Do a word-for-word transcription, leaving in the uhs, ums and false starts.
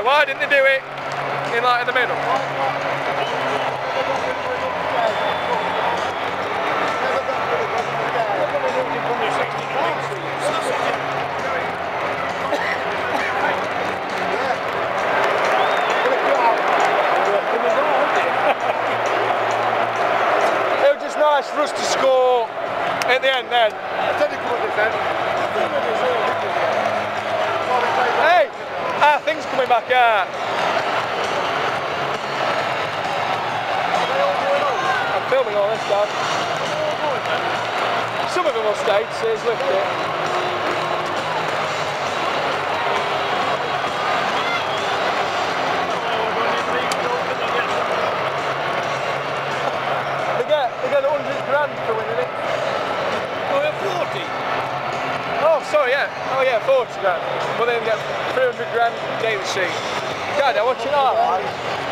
Why didn't they do it in like in the middle? It was just nice for us to score at the end then. Hey, our thing's coming back out. I'm filming all this stuff. Some of them will stay to see us lift it. They get, they get a hundred grand for winning it. Oh, yeah, forty. Oh, sorry, yeah. Oh, yeah, forty grand. But then we get three hundred grand daily sheet. God, I'm watching all that.